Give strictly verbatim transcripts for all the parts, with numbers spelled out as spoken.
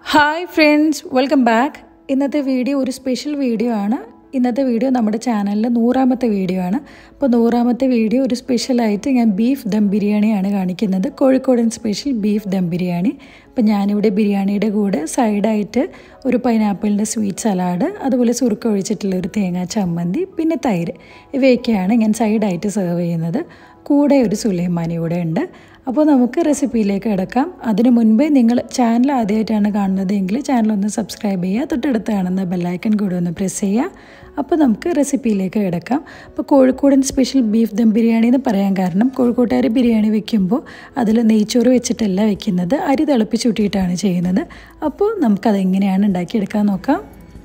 Hi friends, welcome back. ഇന്നത്തെ video ഒരു special video ആണ്. ഇന്നത്തെ വീഡിയോ നമ്മുടെ ചാനലിലെ നൂറാമത്തെ വീഡിയോ ആണ്. അപ്പോൾ നൂറാമത്തെ വീഡിയോ ഒരു സ്പെഷ്യൽ ആയിട്ട് ഞാൻ ബീഫ് ദം ബിരിയാണിയാണ് കാണിക്കുന്നത്. കോഴിക്കോടൻ സ്പെഷ്യൽ ബീഫ് ദം ബിരിയാണി. അപ്പോൾ ഞാൻ ഇവിടെ ബിരിയാണിയുടെ കൂടെ സൈഡ് ആയിട്ട് ഒരു പൈനാപ്പിളിന്റെ സ്വീറ്റ് സലാഡ്, അതുപോലെ സുർക്ക ഒഴിച്ചിട്ടുള്ള ഒരു തേങ്ങാ ചമ്മന്തി, പിന്നെ തൈര് ഇവയൊക്കെയാണ് ഞാൻ സൈഡ് ആയിട്ട് സെർവ് ചെയ്യുന്നത്. കൂടെ ഒരു സുലൈമാനി കൂടെ ഉണ്ട്. അപ്പോൾ നമുക്ക് റെസിപ്പിയിലേക്ക് കിടക്കാം. അതിനു മുൻപേ നിങ്ങൾ ചാനൽ ആദ്യമായിട്ടാണ് കാണുന്നതെങ്കിൽ ചാനൽ ഒന്ന് സബ്സ്ക്രൈബ് ചെയ്യുക, തൊട്ടടുത്ത് കാണുന്ന ബെല്ലൈക്കൺ കൂടെ ഒന്ന് പ്രസ് ചെയ്യുക. അപ്പോൾ നമുക്ക് റെസിപ്പിയിലേക്ക് കിടക്കാം. അപ്പോൾ കോഴിക്കോടൻ സ്പെഷ്യൽ ബീഫ് ദം ബിരിയാണി എന്ന് പറയാൻ കാരണം, കോഴിക്കോട്ടുകാർ ബിരിയാണി വെക്കുമ്പോൾ അതിൽ നെയ്ച്ചോറ് വെച്ചിട്ടല്ല വെക്കുന്നത്, അരി തിളപ്പിച്ചൂട്ടിയിട്ടാണ് ചെയ്യുന്നത്. അപ്പോൾ നമുക്കതെങ്ങനെയാണ് ഉണ്ടാക്കിയെടുക്കാൻ നോക്കാം.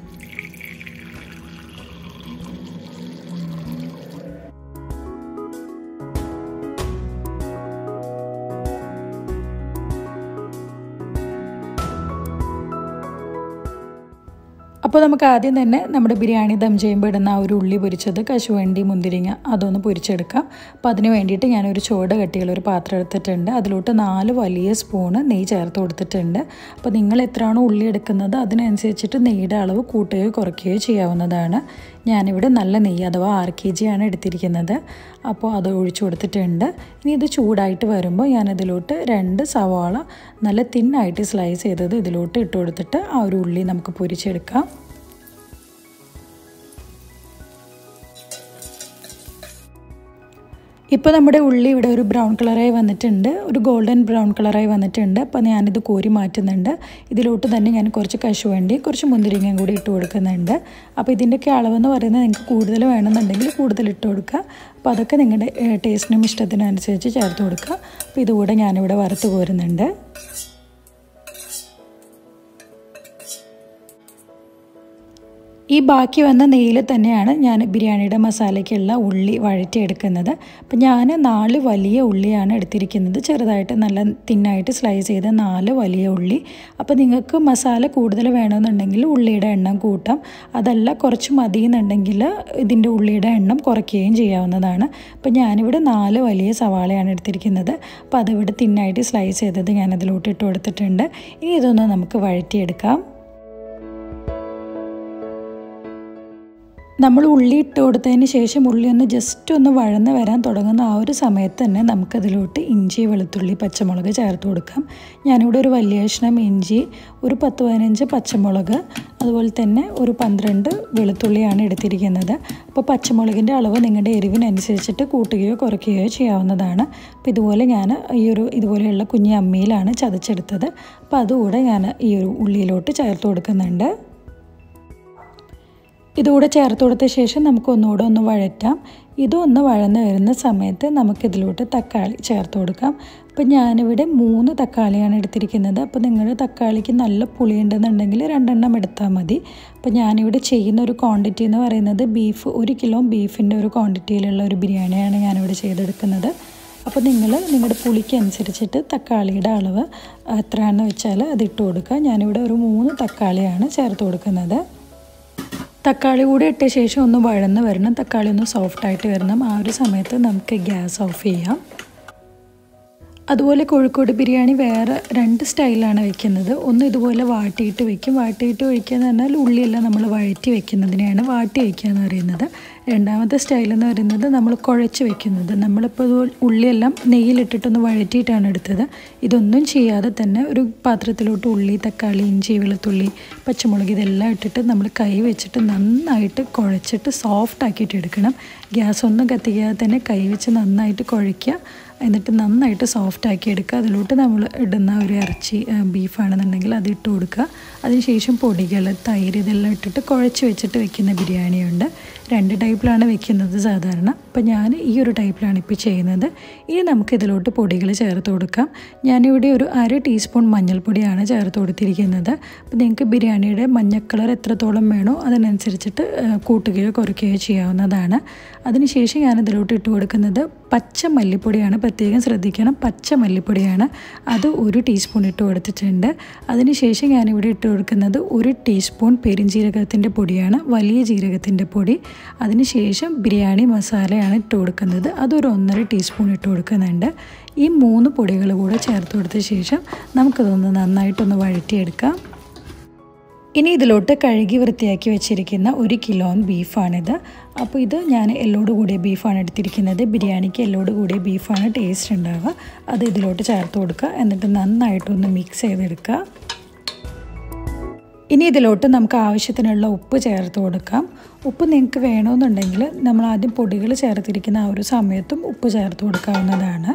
അപ്പോൾ നമുക്ക് ആദ്യം തന്നെ നമ്മുടെ ബിരിയാണി ദം ചെയ്യുമ്പോൾ ഇടുന്ന ആ ഒരു ഉള്ളി പൊരിച്ചത്, കശുവണ്ടി, മുന്തിരിങ്ങ അതൊന്ന് പൊരിച്ചെടുക്കാം. അപ്പോൾ അതിന് വേണ്ടിയിട്ട് ഞാനൊരു ചുവട് കട്ടിയുള്ള ഒരു പാത്രം എടുത്തിട്ടുണ്ട്. അതിലോട്ട് നാല് വലിയ സ്പൂണ് നെയ്യ് ചേർത്ത് കൊടുത്തിട്ടുണ്ട്. അപ്പോൾ നിങ്ങൾ എത്രയാണോ ഉള്ളി എടുക്കുന്നത് അതിനനുസരിച്ചിട്ട് നെയ്യുടെ അളവ് കൂട്ടുകയോ കുറയ്ക്കുകയോ ചെയ്യാവുന്നതാണ്. ഞാനിവിടെ നല്ല നെയ്യ് അഥവാ ആറ് കെ ജി ആണ് എടുത്തിരിക്കുന്നത്. അപ്പോൾ അത് ഒഴിച്ചു കൊടുത്തിട്ടുണ്ട്. ഇനി ഇത് ചൂടായിട്ട് വരുമ്പോൾ ഞാനതിലോട്ട് രണ്ട് സവാള നല്ല തിന്നായിട്ട് സ്ലൈസ് ചെയ്തത് ഇതിലോട്ട് ഇട്ട് കൊടുത്തിട്ട് ആ ഒരു ഉള്ളി നമുക്ക് പൊരിച്ചെടുക്കാം. ഇപ്പോൾ നമ്മുടെ ഉള്ളി ഇവിടെ ഒരു ബ്രൗൺ കളറായി വന്നിട്ടുണ്ട്, ഒരു ഗോൾഡൻ ബ്രൗൺ കളറായി വന്നിട്ടുണ്ട്. അപ്പോൾ ഞാനിത് കോരി മാറ്റുന്നുണ്ട്. ഇതിലോട്ട് തന്നെ ഞാൻ കുറച്ച് കശുവണ്ടി, കുറച്ച് മുന്തിരിങ്ങയും കൂടി ഇട്ട് കൊടുക്കുന്നുണ്ട്. അപ്പോൾ ഇതിൻ്റെയൊക്കെ അളവെന്ന് പറയുന്നത് നിങ്ങൾക്ക് കൂടുതൽ വേണമെന്നുണ്ടെങ്കിൽ കൂടുതൽ ഇട്ട് കൊടുക്കുക. അപ്പോൾ അതൊക്കെ നിങ്ങളുടെ ടേസ്റ്റിനും ഇഷ്ടത്തിനും അനുസരിച്ച് ചേർത്ത് കൊടുക്കുക. അപ്പോൾ ഇതുകൂടെ ഞാനിവിടെ വറുത്ത് കോരുന്നുണ്ട്. ഈ ബാക്കി വന്ന നെയ്യിൽ തന്നെയാണ് ഞാൻ ബിരിയാണിയുടെ മസാലയ്ക്കുള്ള ഉള്ളി വഴറ്റിയെടുക്കുന്നത്. അപ്പം ഞാൻ നാല് വലിയ ഉള്ളിയാണ് എടുത്തിരിക്കുന്നത്, ചെറുതായിട്ട് നല്ല തിന്നായിട്ട് സ്ലൈസ് ചെയ്ത നാല് വലിയ ഉള്ളി. അപ്പോൾ നിങ്ങൾക്ക് മസാല കൂടുതൽ വേണമെന്നുണ്ടെങ്കിൽ ഉള്ളിയുടെ എണ്ണം കൂട്ടാം, അതല്ല കുറച്ച് മതി എന്നുണ്ടെങ്കിൽ ഇതിൻ്റെ ഉള്ളിയുടെ എണ്ണം കുറയ്ക്കുകയും ചെയ്യാവുന്നതാണ്. അപ്പോൾ ഞാനിവിടെ നാല് വലിയ സവാളയാണ് എടുത്തിരിക്കുന്നത്. അപ്പോൾ അതിവിടെ തിന്നായിട്ട് സ്ലൈസ് ചെയ്തത് ഞാനതിലോട്ട് ഇട്ട് കൊടുത്തിട്ടുണ്ട്. ഇനി ഇതൊന്ന് നമുക്ക് വഴറ്റിയെടുക്കാം. നമ്മൾ ഉള്ളി ഇട്ട് കൊടുത്തതിന് ശേഷം ഉള്ളി ഒന്ന് ജസ്റ്റ് ഒന്ന് വഴന്ന് വരാൻ തുടങ്ങുന്ന ആ ഒരു സമയത്ത് തന്നെ നമുക്കതിലോട്ട് ഇഞ്ചി, വെളുത്തുള്ളി, പച്ചമുളക് ചേർത്ത് കൊടുക്കാം. ഞാനിവിടെ ഒരു വലിയ കഷ്ണം ഇഞ്ചി, ഒരു പത്ത് പതിനഞ്ച് പച്ചമുളക്, അതുപോലെ തന്നെ ഒരു പന്ത്രണ്ട് വെളുത്തുള്ളിയാണ് എടുത്തിരിക്കുന്നത്. അപ്പോൾ പച്ചമുളകിൻ്റെ അളവ് നിങ്ങളുടെ എരിവിനനുസരിച്ചിട്ട് കൂട്ടുകയോ കുറയ്ക്കുകയോ ചെയ്യാവുന്നതാണ്. അപ്പോൾ ഇതുപോലെ ഞാൻ ഈ ഒരു ഇതുപോലെയുള്ള കുഞ്ഞി അമ്മിയിലാണ് ചതച്ചെടുത്തത്. അപ്പോൾ അതുകൂടെ ഞാൻ ഈ ഒരു ഉള്ളിയിലോട്ട് ചേർത്ത് കൊടുക്കുന്നുണ്ട്. ഇതുകൂടെ ചേർത്ത് കൊടുത്ത ശേഷം നമുക്ക് ഒന്നുകൂടെ ഒന്ന് വഴറ്റാം. ഇതൊന്ന് വഴന്ന് വരുന്ന സമയത്ത് നമുക്കിതിലോട്ട് തക്കാളി ചേർത്ത് കൊടുക്കാം. അപ്പോൾ ഞാനിവിടെ മൂന്ന് തക്കാളിയാണ് എടുത്തിരിക്കുന്നത്. അപ്പോൾ നിങ്ങളുടെ തക്കാളിക്ക് നല്ല പുളിയുണ്ടെന്നുണ്ടെങ്കിൽ രണ്ടെണ്ണം എടുത്താൽ മതി. അപ്പോൾ ഞാനിവിടെ ചെയ്യുന്ന ഒരു ക്വാണ്ടിറ്റി എന്ന് പറയുന്നത് ബീഫ് ഒരു കിലോ ബീഫിൻ്റെ ഒരു ക്വാണ്ടിറ്റിയിലുള്ള ഒരു ബിരിയാണിയാണ് ഞാനിവിടെ ചെയ്തെടുക്കുന്നത്. അപ്പോൾ നിങ്ങൾ നിങ്ങളുടെ പുളിക്ക് അനുസരിച്ചിട്ട് തക്കാളിയുടെ അളവ് എത്രയാണെന്ന് വെച്ചാൽ അത് ഇട്ട് കൊടുക്കുക. ഞാനിവിടെ ഒരു മൂന്ന് തക്കാളിയാണ് ചേർത്ത് കൊടുക്കുന്നത്. തക്കാളി കൂടി ഇട്ട ശേഷം ഒന്ന് വഴന്ന് വരണം, തക്കാളി ഒന്ന് സോഫ്റ്റായിട്ട് വരണം. ആ ഒരു സമയത്ത് നമുക്ക് ഗ്യാസ് ഓഫ് ചെയ്യാം. അതുപോലെ കോഴിക്കോട് ബിരിയാണി വേറെ രണ്ട് സ്റ്റൈലാണ് വെക്കുന്നത്. ഒന്ന് ഇതുപോലെ വാട്ടിയിട്ട് വെക്കും. വാട്ടിയിട്ട് വയ്ക്കുക എന്ന് പറഞ്ഞാൽ ഉള്ളിയെല്ലാം നമ്മൾ വഴറ്റി വെക്കുന്നതിനെയാണ് വാട്ടി വയ്ക്കുക എന്ന് പറയുന്നത്. രണ്ടാമത്തെ സ്റ്റൈൽ എന്ന് പറയുന്നത് നമ്മൾ കുഴച്ച് വെക്കുന്നത്. നമ്മളിപ്പോൾ ഉള്ളിയെല്ലാം നെയ്യിലിട്ടിട്ടൊന്ന് വഴറ്റിയിട്ടാണ് എടുത്തത്. ഇതൊന്നും ചെയ്യാതെ തന്നെ ഒരു പാത്രത്തിലോട്ട് ഉള്ളി, തക്കാളി, ഇഞ്ചി, വെളുത്തുള്ളി, പച്ചമുളക് ഇതെല്ലാം ഇട്ടിട്ട് നമ്മൾ കൈ വെച്ചിട്ട് നന്നായിട്ട് കുഴച്ചിട്ട് സോഫ്റ്റ് ആക്കിയിട്ട് എടുക്കണം. ഗ്യാസ് ഒന്നും കത്തിക്കാതെ തന്നെ കൈ വെച്ച് നന്നായിട്ട് കുഴയ്ക്കുക. എന്നിട്ട് നന്നായിട്ട് സോഫ്റ്റ് ആക്കി എടുക്കുക. അതിലോട്ട് നമ്മൾ ഇടുന്ന ഒരു ഇറച്ചി ബീഫാണെന്നുണ്ടെങ്കിൽ അത് ഇട്ട് കൊടുക്കുക. അതിനുശേഷം പൊടികൾ, തൈര് ഇതെല്ലാം ഇട്ടിട്ട് കുഴച്ച് വെച്ചിട്ട് വെക്കുന്ന ബിരിയാണിയുണ്ട്. രണ്ട് ടൈപ്പിലാണ് വെക്കുന്നത് സാധാരണ. അപ്പം ഞാൻ ഈ ഒരു ടൈപ്പിലാണ് ഇപ്പോൾ ചെയ്യുന്നത്. ഇനി നമുക്കിതിലോട്ട് പൊടികൾ ചേർത്ത് കൊടുക്കാം. ഞാനിവിടെ ഒരു അര ടീസ്പൂൺ മഞ്ഞൾപ്പൊടിയാണ് ചേർത്ത് കൊടുത്തിരിക്കുന്നത്. അപ്പോൾ നിങ്ങൾക്ക് ബിരിയാണിയുടെ മഞ്ഞ കളർ എത്രത്തോളം വേണോ അതിനനുസരിച്ചിട്ട് കൂട്ടുകയോ കുറയ്ക്കുകയോ ചെയ്യാവുന്നതാണ്. അതിനുശേഷം ഞാനിതിലോട്ട് ഇട്ട് കൊടുക്കുന്നത് പച്ച മല്ലിപ്പൊടിയാണ്. പ്രത്യേകം ശ്രദ്ധിക്കണം, പച്ച മല്ലിപ്പൊടിയാണ്. അത് ഒരു ടീസ്പൂൺ ഇട്ട് കൊടുത്തിട്ടുണ്ട്. അതിനുശേഷം ഞാനിവിടെ ഇട്ട് കൊടുക്കുന്നത് ഒരു ടീസ്പൂൺ പെരുംജീരകത്തിൻ്റെ പൊടിയാണ്, വലിയ ജീരകത്തിൻ്റെ പൊടി. അതിനുശേഷം ബിരിയാണി മസാലയാണ് ഇട്ട് കൊടുക്കുന്നത്. അതൊരു ഒന്നര ടീസ്പൂൺ ഇട്ട് കൊടുക്കുന്നുണ്ട്. ഈ മൂന്ന് പൊടികൾ കൂടെ ചേർത്ത് കൊടുത്ത ശേഷം നമുക്കതൊന്ന് നന്നായിട്ടൊന്ന് വഴറ്റിയെടുക്കാം. ഇനി ഇതിലോട്ട് കഴുകി വൃത്തിയാക്കി വെച്ചിരിക്കുന്ന ഒരു കിലോ ബീഫാണിത്. അപ്പോൾ ഇത് ഞാൻ എല്ലോട് കൂടിയ ബീഫാണ് എടുത്തിരിക്കുന്നത്. ബിരിയാണിക്ക് എല്ലോട് കൂടിയ ബീഫാണ് ടേസ്റ്റ് ഉണ്ടാവുക. അത് ഇതിലോട്ട് ചേർത്ത് കൊടുക്കുക. എന്നിട്ട് നന്നായിട്ടൊന്ന് മിക്സ് ചെയ്തെടുക്കുക. ഇനി ഇതിലോട്ട് നമുക്ക് ആവശ്യത്തിനുള്ള ഉപ്പ് ചേർത്ത് കൊടുക്കാം. ഉപ്പ് നിങ്ങൾക്ക് വേണമെന്നുണ്ടെങ്കിൽ നമ്മൾ ആദ്യം പൊടികൾ ചേർത്തിരിക്കുന്ന ആ ഒരു സമയത്തും ഉപ്പ് ചേർത്ത് കൊടുക്കാവുന്നതാണ്.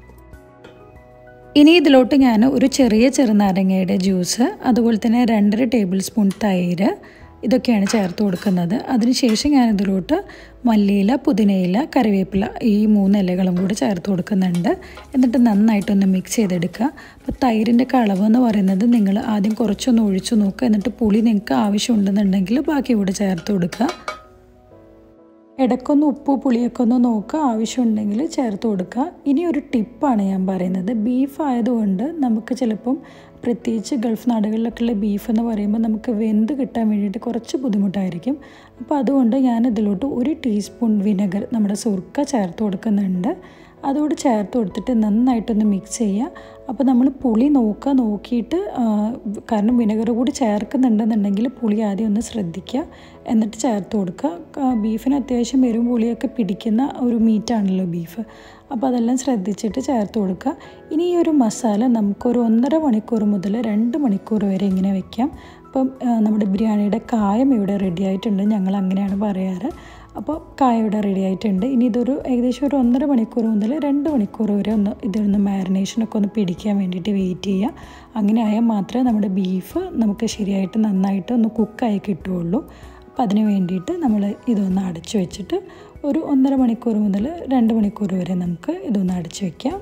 ഇനി ഇതിലോട്ട് ഞാൻ ഒരു ചെറിയ ചെറുനാരങ്ങയുടെ ജ്യൂസ്, അതുപോലെ തന്നെ രണ്ടര ടേബിൾ സ്പൂൺ തൈര്, ഇതൊക്കെയാണ് ചേർത്ത് കൊടുക്കുന്നത്. അതിനുശേഷം ഞാൻ ഇതിലോട്ട് മല്ലിയില, പുതിനയില, കറിവേപ്പില ഈ മൂന്ന് ഇലകളും കൂടി ചേർത്ത് കൊടുക്കുന്നുണ്ട്. എന്നിട്ട് നന്നായിട്ടൊന്ന് മിക്സ് ചെയ്തെടുക്കുക. അപ്പോൾ തൈരിൻ്റെ അളവ് എന്ന് പറയുന്നത് നിങ്ങൾ ആദ്യം കുറച്ചൊന്ന് ഒഴിച്ചു നോക്കുക. എന്നിട്ട് പുളി നിങ്ങൾക്ക് ആവശ്യമുണ്ടെന്നുണ്ടെങ്കിൽ ബാക്കി കൂടെ ചേർത്ത് കൊടുക്കുക. ഇടയ്ക്കൊന്ന് ഉപ്പ് പുളിയൊക്കെ ഒന്ന് നോക്കുക, ആവശ്യമുണ്ടെങ്കിൽ ചേർത്ത് കൊടുക്കുക. ഇനി ഒരു ടിപ്പാണ് ഞാൻ പറയുന്നത്. ബീഫ് ആയതുകൊണ്ട് നമുക്ക് ചിലപ്പം പ്രത്യേകിച്ച് ഗൾഫ് നാടുകളിലൊക്കെയുള്ള ബീഫ് എന്ന് പറയുമ്പോൾ നമുക്ക് വെന്ത് കിട്ടാൻ വേണ്ടിയിട്ട് കുറച്ച് ബുദ്ധിമുട്ടായിരിക്കും. അപ്പോൾ അതുകൊണ്ട് ഞാൻ ഇതിലോട്ട് ഒരു ടീസ്പൂൺ വിനെഗർ, നമ്മുടെ സുർക്ക ചേർത്ത് കൊടുക്കുന്നുണ്ട്. അതോട് ചേർത്ത് കൊടുത്തിട്ട് നന്നായിട്ടൊന്ന് മിക്സ് ചെയ്യുക. അപ്പോൾ നമ്മൾ പുളി നോക്കുക, നോക്കിയിട്ട് കാരണം വിനെഗർ കൂടി ചേർക്കുന്നുണ്ടെന്നുണ്ടെങ്കിൽ പുളി ആദ്യം ഒന്ന് ശ്രദ്ധിക്കുക, എന്നിട്ട് ചേർത്ത് കൊടുക്കുക. ബീഫിന് അത്യാവശ്യം എരിവും പുളിയൊക്കെ പിടിക്കുന്ന ഒരു മീറ്റാണല്ലോ ബീഫ്. അപ്പോൾ അതെല്ലാം ശ്രദ്ധിച്ചിട്ട് ചേർത്ത് കൊടുക്കുക. ഇനി ഈ ഒരു മസാല നമുക്കൊരു ഒന്നര മണിക്കൂർ മുതൽ രണ്ട് മണിക്കൂർ വരെ ഇങ്ങനെ വെക്കാം. അപ്പം നമ്മുടെ ബിരിയാണിയുടെ കായം ഇവിടെ റെഡി ആയിട്ടുണ്ട്, ഞങ്ങൾ അങ്ങനെയാണ് പറയാറ്. അപ്പോൾ കായ ഇവിടെ റെഡി ആയിട്ടുണ്ട്. ഇനി ഇതൊരു ഏകദേശം ഒരു ഒന്നര മണിക്കൂർ മുതൽ രണ്ട് മണിക്കൂർ വരെ ഒന്ന് ഇതൊന്ന് മാരിനേഷനൊക്കെ ഒന്ന് പിടിക്കാൻ വേണ്ടിയിട്ട് വെയിറ്റ് ചെയ്യുക. അങ്ങനെ ആയാൽ മാത്രമേ നമ്മുടെ ബീഫ് നമുക്ക് ശരിയായിട്ട് നന്നായിട്ട് ഒന്ന് കുക്കായി കിട്ടുകയുള്ളൂ. അപ്പോൾ അതിന് വേണ്ടിയിട്ട് നമ്മൾ ഇതൊന്ന് അടച്ചു വെച്ചിട്ട് ഒരു ഒന്നര മണിക്കൂർ മുതൽ രണ്ട് മണിക്കൂർ വരെ നമുക്ക് ഇതൊന്ന് അടച്ചു വയ്ക്കാം.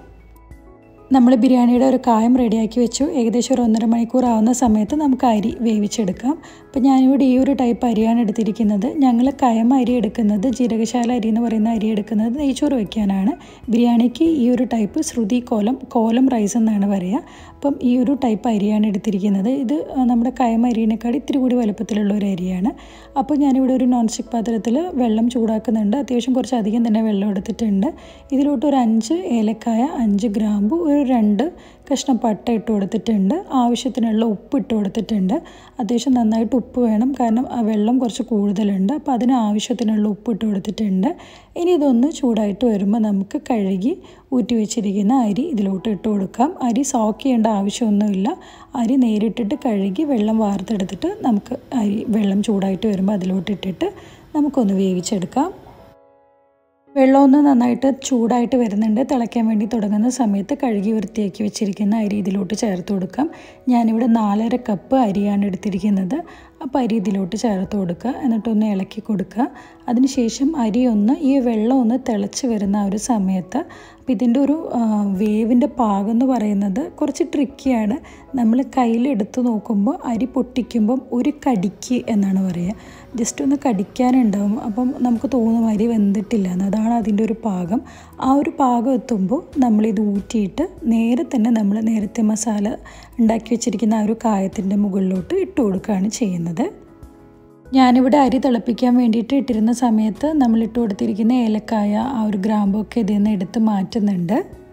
നമ്മൾ ബിരിയാണിയുടെ ഒരു കായം റെഡിയാക്കി വെച്ചു. ഏകദേശം ഒരു ഒന്നര മണിക്കൂർ ആവുന്ന സമയത്ത് നമുക്ക് അരി വേവിച്ചെടുക്കാം. അപ്പോൾ ഞാനിവിടെ ഈ ഒരു ടൈപ്പ് അരിയാണ് എടുത്തിരിക്കുന്നത്. ഞങ്ങൾ കയം അരി എടുക്കുന്നത്, ജീരകശാല അരി എന്ന് പറയുന്ന അരി എടുക്കുന്നത് നെയ്ച്ചോറ് വയ്ക്കാനാണ്. ബിരിയാണിക്ക് ഈ ഒരു ടൈപ്പ് ശ്രുതി കോലം കോലം റൈസ് എന്നാണ് പറയുക. അപ്പം ഈ ഒരു ടൈപ്പ് അരിയാണ് എടുത്തിരിക്കുന്നത്. ഇത് നമ്മുടെ കയം അരിയേക്കാൾ ഇത്തിരി കൂടി വലുപ്പത്തിലുള്ള ഒരു അരിയാണ്. അപ്പോൾ ഞാനിവിടെ ഒരു നോൺ സ്റ്റിക്ക് പാത്രത്തിൽ വെള്ളം ചൂടാക്കുന്നുണ്ട്. അത്യാവശ്യം കുറച്ച് അധികം തന്നെ വെള്ളം എടുത്തിട്ടുണ്ട്. ഇതിലോട്ട് ഒരു അഞ്ച് ഏലക്കായ, അഞ്ച് ഗ്രാമ്പു, ഒരു രണ്ട് കഷ്ണം പട്ട ഇട്ട് കൊടുത്തിട്ടുണ്ട്. ആവശ്യത്തിനുള്ള ഉപ്പ് ഇട്ട് കൊടുത്തിട്ടുണ്ട്. അത്യാവശ്യം നന്നായിട്ട് ഉപ്പ് വേണം, കാരണം ആ വെള്ളം കുറച്ച് കൂടുതലുണ്ട്. അപ്പോൾ അതിന് ആവശ്യത്തിനുള്ള ഉപ്പ് ഇട്ട് കൊടുത്തിട്ടുണ്ട്. ഇനി ഇതൊന്ന് ചൂടായിട്ട് വരുമ്പോൾ നമുക്ക് കഴുകി ഊറ്റി വെച്ചിരിക്കുന്ന അരി ഇതിലോട്ട് ഇട്ട് കൊടുക്കാം. അരി സോക്ക് ചെയ്യേണ്ട ആവശ്യമൊന്നുമില്ല. അരി നേരിട്ടിട്ട് കഴുകി വെള്ളം വാർത്തെടുത്തിട്ട് നമുക്ക് അരി വെള്ളം ചൂടായിട്ട് വരുമ്പോൾ അതിലോട്ട് ഇട്ടിട്ട് നമുക്കൊന്ന് വേവിച്ചെടുക്കാം. വെള്ളമൊന്ന് നന്നായിട്ട് ചൂടായിട്ട് വരുന്നുണ്ട്. തിളയ്ക്കാൻ വേണ്ടി തുടങ്ങുന്ന സമയത്ത് കഴുകി വൃത്തിയാക്കി വെച്ചിരിക്കുന്ന അരി ഇതിലോട്ട് ചേർത്ത് കൊടുക്കാം. ഞാനിവിടെ നാലര കപ്പ് അരിയാണ് എടുത്തിരിക്കുന്നത്. അപ്പോൾ അരി ഇതിലോട്ട് ചേർത്ത് കൊടുക്കുക. എന്നിട്ടൊന്ന് ഇളക്കി കൊടുക്കുക. അതിനുശേഷം അരി ഒന്ന് ഈ വെള്ളം ഒന്ന് തിളച്ച് വരുന്ന ആ ഒരു സമയത്ത്, അപ്പോൾ ഇതിൻ്റെ ഒരു വേവിൻ്റെ പാകം എന്ന് പറയുന്നത് കുറച്ച് ട്രിക്കിയാണ്. നമ്മൾ കയ്യിലെടുത്ത് നോക്കുമ്പോൾ അരി പൊട്ടിക്കുമ്പം ഒരു കടിക്ക് എന്നാണ് പറയുക. ജസ്റ്റ് ഒന്ന് കടിക്കാനുണ്ടാവും. അപ്പം നമുക്ക് തോന്നും അരി വെന്തിട്ടില്ല എന്ന്. അതാണ് അതിൻ്റെ ഒരു പാകം. ആ ഒരു പാകം എത്തുമ്പോൾ നമ്മളിത് ഊറ്റിയിട്ട് നേരെ തന്നെ നമ്മൾ നേരത്തെ മസാല ഉണ്ടാക്കി വെച്ചിരിക്കുന്ന ആ ഒരു കായത്തിൻ്റെ മുകളിലോട്ട് ഇട്ട് കൊടുക്കുകയാണ് ചെയ്യുന്നത്. ഞാനിവിടെ അരി തിളപ്പിക്കാൻ വേണ്ടിയിട്ട് ഇട്ടിരുന്ന സമയത്ത് നമ്മൾ ഇട്ട് കൊടുത്തിരിക്കുന്ന ഏലക്കായ, ആ ഒരു ഗ്രാമ്പൊക്കെ ഇതിൽ നിന്ന് എടുത്ത് മാറ്റുന്നുണ്ട്.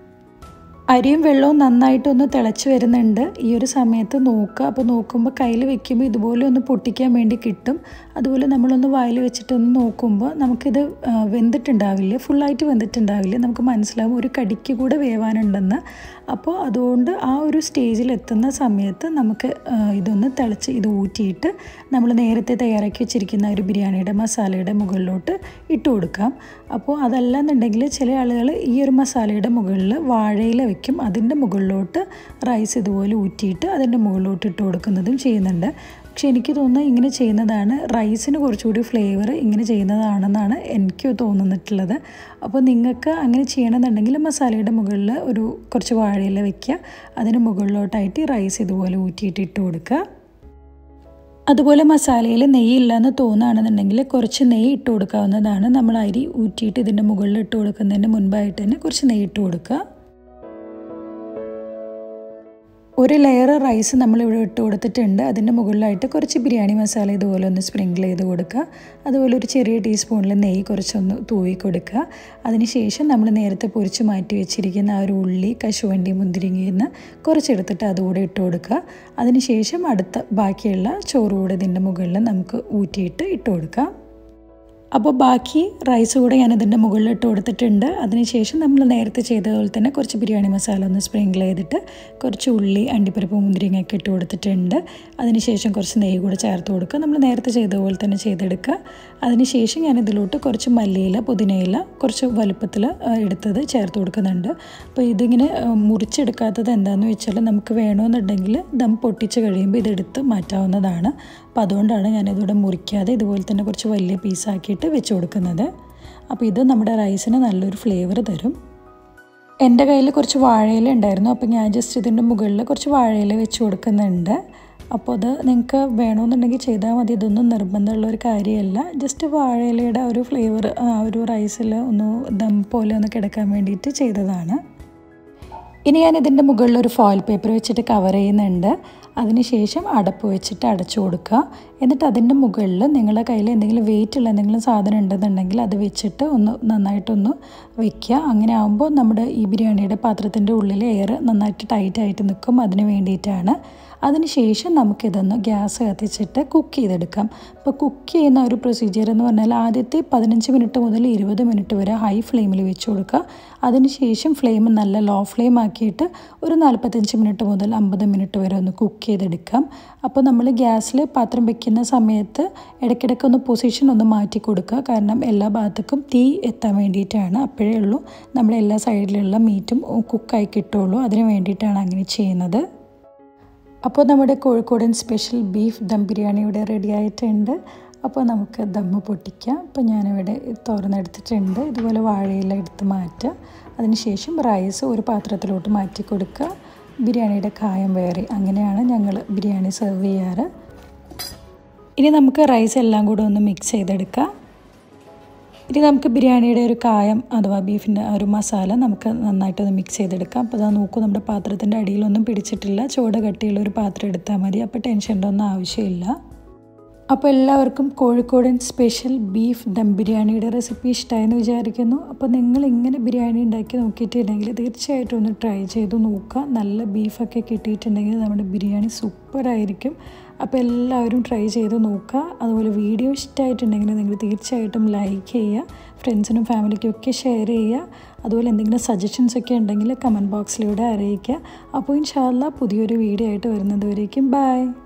അരിയും വെള്ളവും നന്നായിട്ടൊന്ന് തിളച്ച് വരുന്നുണ്ട്. ഈ ഒരു സമയത്ത് നോക്കുക. അപ്പോൾ നോക്കുമ്പോൾ കയ്യിൽ വെക്കുമ്പോൾ ഇതുപോലെ ഒന്ന് പൊട്ടിക്കാൻ വേണ്ടി കിട്ടും. അതുപോലെ നമ്മളൊന്ന് വായിൽ വെച്ചിട്ടൊന്ന് നോക്കുമ്പോൾ നമുക്കിത് വെന്തിട്ടുണ്ടാവില്ല, ഫുള്ളായിട്ട് വെന്തിട്ടുണ്ടാവില്ല. നമുക്ക് മനസ്സിലാവും ഒരു കടിക്ക് കൂടെ വേവാനുണ്ടെന്ന്. അപ്പോൾ അതുകൊണ്ട് ആ ഒരു സ്റ്റേജിൽ എത്തുന്ന സമയത്ത് നമുക്ക് ഇതൊന്ന് തിളച്ച് ഇത് ഊറ്റിയിട്ട് നമ്മൾ നേരത്തെ തയ്യാറാക്കി വെച്ചിരിക്കുന്ന ഒരു ബിരിയാണിയുടെ മസാലയുടെ മുകളിലോട്ട് ഇട്ട് കൊടുക്കാം. അപ്പോൾ അതല്ലാന്നുണ്ടെങ്കിൽ ചില ആളുകൾ ഈ ഒരു മസാലയുടെ മുകളിൽ വാഴയില വയ്ക്കും. അതിൻ്റെ മുകളിലോട്ട് റൈസ് ഇതുപോലെ ഊറ്റിയിട്ട് അതിൻ്റെ മുകളിലോട്ട് ഇട്ട് കൊടുക്കുന്നതും ചെയ്യുന്നുണ്ട്. പക്ഷെ എനിക്ക് തോന്നുന്നത് ഇങ്ങനെ ചെയ്യുന്നതാണ് റൈസിന് കുറച്ചുകൂടി ഫ്ലേവർ ഇങ്ങനെ ചെയ്യുന്നതാണെന്നാണ് എനിക്ക് തോന്നുന്നിട്ടുള്ളത്. അപ്പോൾ നിങ്ങൾക്ക് അങ്ങനെ ചെയ്യണമെന്നുണ്ടെങ്കിൽ മസാലയുടെ മുകളിൽ ഒരു കുറച്ച് വാഴയില വയ്ക്കുക. അതിന് മുകളിലോട്ടായിട്ട് റൈസ് ഇതുപോലെ ഊറ്റിയിട്ട് ഇട്ട് കൊടുക്കുക. അതുപോലെ മസാലയിൽ നെയ്യില്ലെന്ന് തോന്നുകയാണെന്നുണ്ടെങ്കിൽ കുറച്ച് നെയ്യ് ഇട്ട് കൊടുക്കാവുന്നതാണ്. നമ്മൾ അരി ഊറ്റിയിട്ട് ഇതിൻ്റെ മുകളിൽ ഇട്ട് കൊടുക്കുന്നതിന് മുൻപായിട്ട് തന്നെ കുറച്ച് നെയ്യ് ഇട്ട് കൊടുക്കുക. ഒരു ലെയർ റൈസ് നമ്മളിവിടെ ഇട്ട് കൊടുത്തിട്ടുണ്ട്. അതിൻ്റെ മുകളിലായിട്ട് കുറച്ച് ബിരിയാണി മസാല ഇതുപോലെ ഒന്ന് സ്പ്രിങ്കിൾ ചെയ്ത് കൊടുക്കുക. അതുപോലെ ഒരു ചെറിയ ടീസ്പൂണിൽ നെയ്യ് കുറച്ചൊന്ന് തൂവി കൊടുക്കുക. അതിനുശേഷം നമ്മൾ നേരത്തെ പൊരിച്ച് മാറ്റി വെച്ചിരിക്കുന്ന ആ ഒരു ഉള്ളി, കശുവണ്ടി, മുന്തിരിങ്ങയിൽ നിന്ന് കുറച്ചെടുത്തിട്ട് അതുകൂടെ ഇട്ട് കൊടുക്കുക. അതിനുശേഷം അടുത്ത ബാക്കിയുള്ള ചോറ് കൂടെ ഇതിൻ്റെ മുകളിൽ നമുക്ക് ഊറ്റിയിട്ട് ഇട്ട് കൊടുക്കാം. അപ്പോൾ ബാക്കി റൈസ് കൂടെ ഞാൻ ഇതിൻ്റെ മുകളിൽ ഇട്ട് കൊടുത്തിട്ടുണ്ട്. അതിനുശേഷം നമ്മൾ നേരത്തെ ചെയ്തതുപോലെ തന്നെ കുറച്ച് ബിരിയാണി മസാല ഒന്ന് സ്പ്രിങ്കിൾ ചെയ്തിട്ട് കുറച്ച് ഉള്ളി, അണ്ടിപ്പരിപ്പ്, മുന്തിരിങ്ങയൊക്കെ ഇട്ട് കൊടുത്തിട്ടുണ്ട്. അതിനുശേഷം കുറച്ച് നെയ്യ് കൂടെ ചേർത്ത് കൊടുക്കുക. നമ്മൾ നേരത്തെ ചെയ്തതുപോലെ തന്നെ ചെയ്തെടുക്കുക. അതിനുശേഷം ഞാൻ ഇതിലോട്ട് കുറച്ച് മല്ലിയില, പുതിനയില കുറച്ച് വലുപ്പത്തിൽ എടുത്തത് ചേർത്ത് കൊടുക്കുന്നുണ്ട്. അപ്പോൾ ഇതിങ്ങനെ മുറിച്ചെടുക്കാത്തത് എന്താണെന്ന് വെച്ചാൽ നമുക്ക് വേണമെന്നുണ്ടെങ്കിൽ ദം പൊട്ടിച്ച് കഴിയുമ്പോൾ ഇതെടുത്ത് മാറ്റാവുന്നതാണ്. അപ്പോൾ അതുകൊണ്ടാണ് ഞാനിതിവിടെ മുറിക്കാതെ ഇതുപോലെ തന്നെ കുറച്ച് വലിയ പീസാക്കിയിട്ട് വെച്ച് കൊടുക്കുന്നത്. അപ്പോൾ ഇത് നമ്മുടെ റൈസിന് നല്ലൊരു ഫ്ലേവർ തരും. എൻ്റെ കയ്യിൽ കുറച്ച് വാഴയില ഉണ്ടായിരുന്നു. അപ്പോൾ ഞാൻ ജസ്റ്റ് ഇതിൻ്റെ മുകളിൽ കുറച്ച് വാഴയില വെച്ച് കൊടുക്കുന്നുണ്ട്. അപ്പോൾ അത് നിങ്ങൾക്ക് വേണമെന്നുണ്ടെങ്കിൽ ചെയ്താൽ മതി. ഇതൊന്നും നിർബന്ധമുള്ള ഒരു കാര്യമല്ല. ജസ്റ്റ് വാഴയിലയുടെ ഒരു ഫ്ലേവർ ആ ഒരു റൈസിൽ ഒന്ന് ദം പോലെ ഒന്ന് കിടക്കാൻ വേണ്ടിയിട്ട് ചെയ്തതാണ്. ഇനി ഞാൻ ഇതിൻ്റെ മുകളിൽ ഒരു ഫോയിൽ പേപ്പർ വെച്ചിട്ട് കവർ ചെയ്യുന്നുണ്ട്. അതിനുശേഷം അടപ്പ് വെച്ചിട്ട് അടച്ചു കൊടുക്കുക. എന്നിട്ട് അതിൻ്റെ മുകളിൽ നിങ്ങളുടെ കയ്യിൽ എന്തെങ്കിലും വെയിറ്റുള്ള എന്തെങ്കിലും സാധനം ഉണ്ടെന്നുണ്ടെങ്കിൽ അത് വെച്ചിട്ട് ഒന്ന് നന്നായിട്ടൊന്ന് വയ്ക്കുക. അങ്ങനെ ആകുമ്പോൾ നമ്മുടെ ഈ ബിരിയാണിയുടെ പാത്രത്തിൻ്റെ ഉള്ളിൽ എയർ നന്നായിട്ട് ടൈറ്റായിട്ട് നിൽക്കും. അതിന് വേണ്ടിയിട്ടാണ്. അതിനുശേഷം നമുക്കിതൊന്ന് ഗ്യാസ് കത്തിച്ചിട്ട് കുക്ക് ചെയ്തെടുക്കാം. അപ്പോൾ കുക്ക് ചെയ്യുന്ന ഒരു പ്രൊസീജിയർ എന്ന് പറഞ്ഞാൽ ആദ്യത്തെ പതിനഞ്ച് മിനിറ്റ് മുതൽ ഇരുപത് മിനിറ്റ് വരെ ഹൈ ഫ്ലെയിമിൽ വെച്ച് കൊടുക്കുക. അതിനുശേഷം ഫ്ലെയിം നല്ല ലോ ഫ്ലെയിം ആക്കിയിട്ട് ഒരു നാൽപ്പത്തഞ്ച് മിനിറ്റ് മുതൽ അമ്പത് മിനിറ്റ് വരെ ഒന്ന് കുക്ക് ചെയ്തെടുക്കാം. അപ്പോൾ നമ്മൾ ഗ്യാസിൽ പാത്രം വെക്കുന്ന സമയത്ത് ഇടയ്ക്കിടയ്ക്ക് ഒന്ന് പൊസിഷൻ ഒന്ന് മാറ്റി കൊടുക്കുക. കാരണം എല്ലാ ഭാഗത്തേക്കും തീ എത്താൻ വേണ്ടിയിട്ടാണ്. അപ്പോഴേ ഉള്ളൂ നമ്മുടെ എല്ലാ സൈഡിലുള്ള മീറ്റും കുക്കായി കിട്ടുള്ളൂ. അതിന് വേണ്ടിയിട്ടാണ് അങ്ങനെ ചെയ്യുന്നത്. അപ്പോൾ നമ്മുടെ കോഴിക്കോടൻ സ്പെഷ്യൽ ബീഫ് ദം ബിരിയാണി ഇവിടെ റെഡി ആയിട്ടുണ്ട്. അപ്പോൾ നമുക്ക് ദമ്മ് പൊട്ടിക്കാം. അപ്പോൾ ഞാനിവിടെ തുറന്നെടുത്തിട്ടുണ്ട്. ഇതുപോലെ വാഴയില എടുത്ത് മാറ്റുക. അതിനുശേഷം റൈസ് ഒരു പാത്രത്തിലോട്ട് മാറ്റി കൊടുക്കുക. ബിരിയാണിയുടെ കായം വേറെ. അങ്ങനെയാണ് ഞങ്ങൾ ബിരിയാണി സെർവ് ചെയ്യാറ്. ഇനി നമുക്ക് റൈസ് എല്ലാം കൂടെ ഒന്ന് മിക്സ് ചെയ്തെടുക്കാം. ഇനി നമുക്ക് ബിരിയാണിയുടെ ഒരു കായം അഥവാ ബീഫിൻ്റെ ആ ഒരു മസാല നമുക്ക് നന്നായിട്ടൊന്ന് മിക്സ് ചെയ്തെടുക്കാം. അപ്പോൾ അതാ നോക്കൂ, നമ്മുടെ പാത്രത്തിൻ്റെ അടിയിലൊന്നും പിടിച്ചിട്ടില്ല. ചുവട് കട്ടിയുള്ള ഒരു പാത്രം എടുത്താൽ മതി. അപ്പോൾ ടെൻഷൻ്റെ ഒന്നും ആവശ്യമില്ല. അപ്പോൾ എല്ലാവർക്കും കോഴിക്കോടൻ സ്പെഷ്യൽ ബീഫ് ദം ബിരിയാണിയുടെ റെസിപ്പി ഇഷ്ടമായെന്ന് വിചാരിക്കുന്നു. അപ്പോൾ നിങ്ങൾ ഇങ്ങനെ ബിരിയാണി ഉണ്ടാക്കി നോക്കിയിട്ടുണ്ടെങ്കിൽ തീർച്ചയായിട്ടും ഒന്ന് ട്രൈ ചെയ്ത് നോക്കുക. നല്ല ബീഫൊക്കെ കിട്ടിയിട്ടുണ്ടെങ്കിൽ നമ്മുടെ ബിരിയാണി സൂപ്പറായിരിക്കും. അപ്പോൾ എല്ലാവരും ട്രൈ ചെയ്ത് നോക്കുക. അതുപോലെ വീഡിയോ ഇഷ്ടമായിട്ടുണ്ടെങ്കിൽ നിങ്ങൾ തീർച്ചയായിട്ടും ലൈക്ക് ചെയ്യുക. ഫ്രണ്ട്സിനും ഫാമിലിക്കും ഒക്കെ ഷെയർ ചെയ്യുക. അതുപോലെ എന്തെങ്കിലും സജഷൻസ് ഒക്കെ ഉണ്ടെങ്കിൽ കമൻറ്റ് ബോക്സിലൂടെ അറിയിക്കുക. അപ്പോൾ ഇൻഷാ അല്ലാഹ് പുതിയൊരു വീഡിയോ ആയിട്ട് വരുന്നത് വരേക്കും ബൈ.